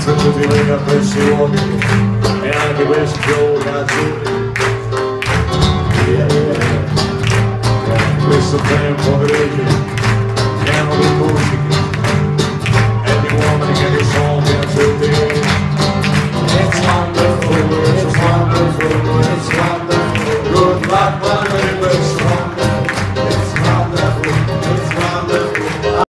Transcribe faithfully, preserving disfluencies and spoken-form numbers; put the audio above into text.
per tutti le capressioni e anche questi giocatori. Yeah, yeah. Questo tempo grece, pieno di musica.